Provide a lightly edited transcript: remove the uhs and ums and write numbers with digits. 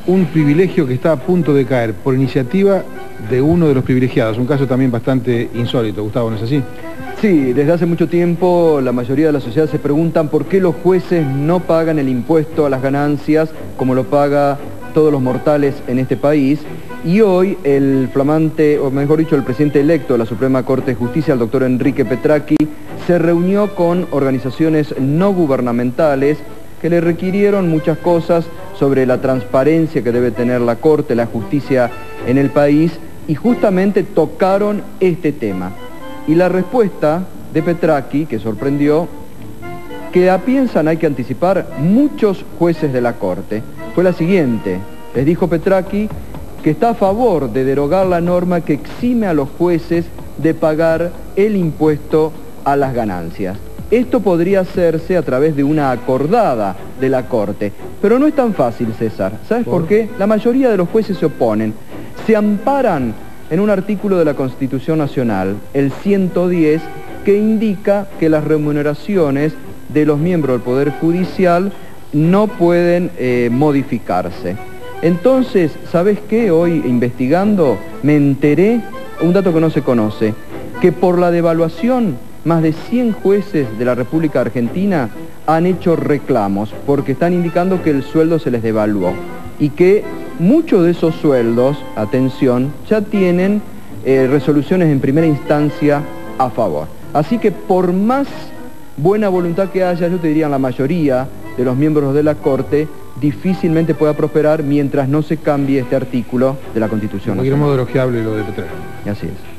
un privilegio que está a punto de caer por iniciativa de uno de los privilegiados, un caso también bastante insólito. Gustavo, ¿no es así? Sí, desde hace mucho tiempo la mayoría de la sociedad se preguntan por qué los jueces no pagan el impuesto a las ganancias como lo paga todos los mortales en este país. Y hoy el flamante, o mejor dicho, el presidente electo de la Suprema Corte de Justicia, el doctor Enrique Petracchi, se reunió con organizaciones no gubernamentales que le requirieron muchas cosas sobre la transparencia que debe tener la Corte, la justicia en el país, y justamente tocaron este tema. Y la respuesta de Petracchi, que sorprendió, que a piensan hay que anticipar muchos jueces de la Corte, fue la siguiente. Les dijo Petracchi que está a favor de derogar la norma que exime a los jueces de pagar el impuesto a las ganancias. Esto podría hacerse a través de una acordada de la Corte, pero no es tan fácil, César. ¿Sabes por qué? La mayoría de los jueces se oponen. Se amparan en un artículo de la Constitución Nacional, el 110, que indica que las remuneraciones de los miembros del Poder Judicial no pueden modificarse. Entonces, ¿sabes qué? Hoy, investigando, me enteré, un dato que no se conoce, que por la devaluación, más de 100 jueces de la República Argentina han hecho reclamos, porque están indicando que el sueldo se les devaluó, y que muchos de esos sueldos, atención, ya tienen resoluciones en primera instancia a favor. Así que por más buena voluntad que haya, yo te diría la mayoría de los miembros de la Corte, difícilmente pueda prosperar mientras no se cambie este artículo de la Constitución. De cualquier modo elogiable lo de Petracchi. Así es.